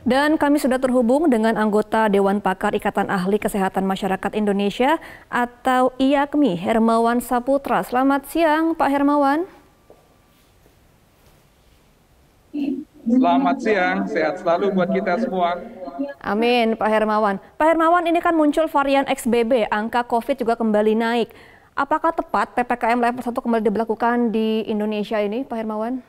Dan kami sudah terhubung dengan anggota Dewan Pakar Ikatan Ahli Kesehatan Masyarakat Indonesia atau IAKMI, Hermawan Saputra. Selamat siang, Pak Hermawan. Selamat siang, sehat selalu buat kita semua. Amin, Pak Hermawan. Pak Hermawan, ini kan muncul varian XBB, angka COVID juga kembali naik. Apakah tepat PPKM level 1 kembali diberlakukan di Indonesia ini, Pak Hermawan?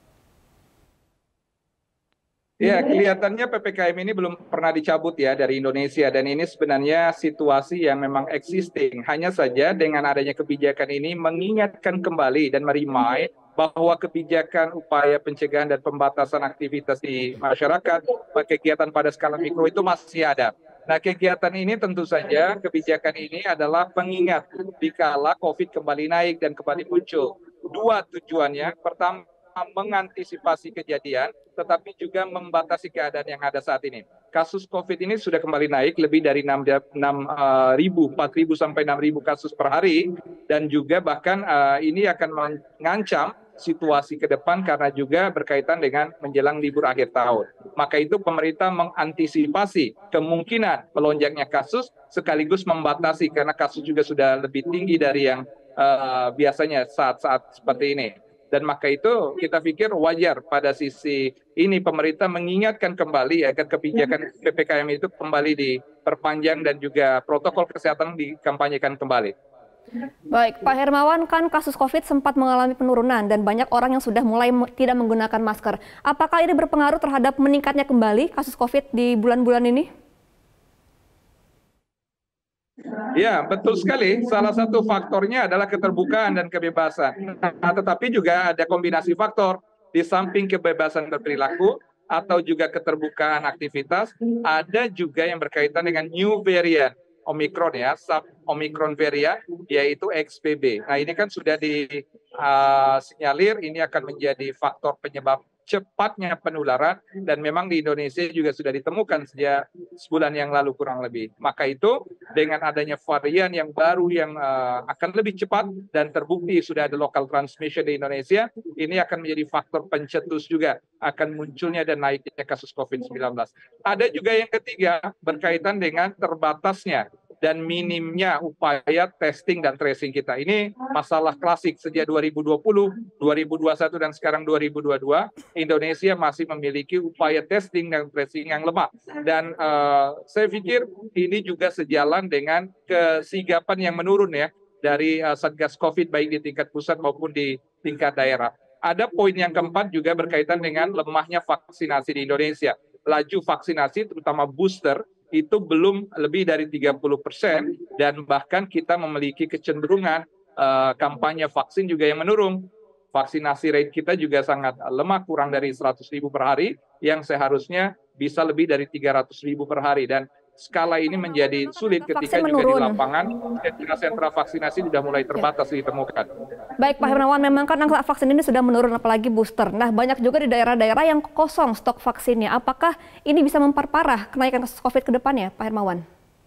Ya, kelihatannya PPKM ini belum pernah dicabut ya dari Indonesia, dan ini sebenarnya situasi yang memang existing. Hanya saja dengan adanya kebijakan ini mengingatkan kembali dan meremind bahwa kebijakan upaya pencegahan dan pembatasan aktivitas di masyarakat, kegiatan pada skala mikro itu masih ada. Nah, kegiatan ini tentu saja, kebijakan ini adalah pengingat dikala COVID kembali naik dan kembali muncul. Dua tujuannya, pertama mengantisipasi kejadian, tetapi juga membatasi keadaan yang ada saat ini. Kasus COVID ini sudah kembali naik lebih dari 4.000 sampai 6.000 kasus per hari, dan juga bahkan ini akan mengancam situasi ke depan karena juga berkaitan dengan menjelang libur akhir tahun. Maka itu pemerintah mengantisipasi kemungkinan melonjaknya kasus sekaligus membatasi karena kasus juga sudah lebih tinggi dari yang biasanya saat-saat seperti ini. Dan maka itu kita pikir wajar pada sisi ini pemerintah mengingatkan kembali agar kebijakan PPKM itu kembali diperpanjang dan juga protokol kesehatan dikampanyekan kembali. Baik, Pak Hermawan, kan kasus COVID sempat mengalami penurunan dan banyak orang yang sudah mulai tidak menggunakan masker. Apakah ini berpengaruh terhadap meningkatnya kembali kasus COVID di bulan-bulan ini? Ya, betul sekali. Salah satu faktornya adalah keterbukaan dan kebebasan. Nah, tetapi juga ada kombinasi faktor. Di samping kebebasan berperilaku atau juga keterbukaan aktivitas, ada juga yang berkaitan dengan new variant Omicron ya, sub Omicron variant, yaitu XBB. Nah, ini kan sudah disinyalir ini akan menjadi faktor penyebab cepatnya penularan, dan memang di Indonesia juga sudah ditemukan sejak sebulan yang lalu kurang lebih. Maka itu dengan adanya varian yang baru yang akan lebih cepat dan terbukti sudah ada local transmission di Indonesia, ini akan menjadi faktor pencetus juga akan munculnya dan naiknya kasus COVID-19. Ada juga yang ketiga berkaitan dengan terbatasnya dan minimnya upaya testing dan tracing kita. Ini masalah klasik sejak 2020, 2021, dan sekarang 2022, Indonesia masih memiliki upaya testing dan tracing yang lemah. Dan saya pikir ini juga sejalan dengan kesigapan yang menurun ya dari Satgas COVID baik di tingkat pusat maupun di tingkat daerah. Ada poin yang keempat juga berkaitan dengan lemahnya vaksinasi di Indonesia. Laju vaksinasi terutama booster itu belum lebih dari 30%, dan bahkan kita memiliki kecenderungan kampanye vaksin juga yang menurun. Vaksinasi rate kita juga sangat lemah, kurang dari 100.000 per hari, yang seharusnya bisa lebih dari 300.000 per hari. Dan skala ini menjadi sulit ketika juga di lapangan sentra vaksinasi sudah mulai terbatas ditemukan. Baik, Pak Hermawan, memang kan angka vaksin ini sudah menurun, apalagi booster. Nah, banyak juga di daerah-daerah yang kosong stok vaksinnya. Apakah ini bisa memperparah kenaikan kasus COVID ke depannya, Pak Hermawan?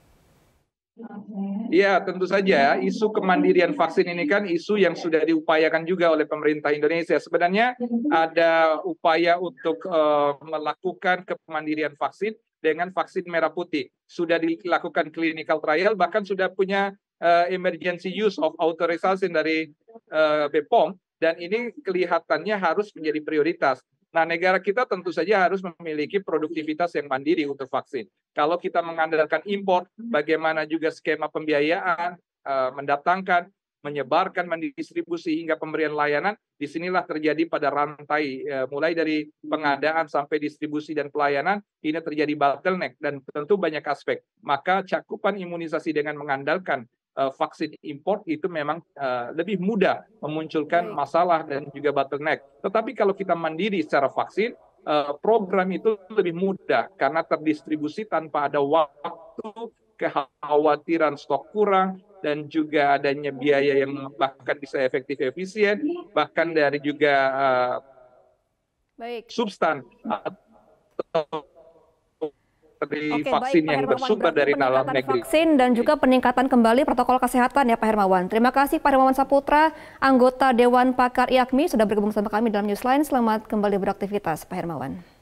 Ya, tentu saja isu kemandirian vaksin ini kan isu yang sudah diupayakan juga oleh pemerintah Indonesia. Sebenarnya ada upaya untuk melakukan kemandirian vaksin dengan vaksin merah putih. Sudah dilakukan clinical trial, bahkan sudah punya emergency use of authorization dari BPOM, dan ini kelihatannya harus menjadi prioritas. Nah, negara kita tentu saja harus memiliki produktivitas yang mandiri untuk vaksin. Kalau kita mengandalkan impor, bagaimana juga skema pembiayaan, mendatangkan, menyebarkan, mendistribusi hingga pemberian layanan, disinilah terjadi pada rantai mulai dari pengadaan sampai distribusi dan pelayanan, ini terjadi bottleneck dan tentu banyak aspek. Maka cakupan imunisasi dengan mengandalkan vaksin impor itu memang lebih mudah memunculkan masalah dan juga bottleneck. Tetapi kalau kita mandiri secara vaksin, program itu lebih mudah karena terdistribusi tanpa ada waktu, kekhawatiran stok kurang, dan juga adanya biaya yang bahkan bisa efektif efisien, bahkan dari juga substan atau dari vaksin yang bersumber dari dalam negeri. Vaksin dan juga peningkatan kembali protokol kesehatan ya Pak Hermawan. Terima kasih Pak Hermawan Saputra, anggota Dewan Pakar IAKMI sudah bergabung bersama kami dalam Newsline. Selamat kembali beraktivitas Pak Hermawan.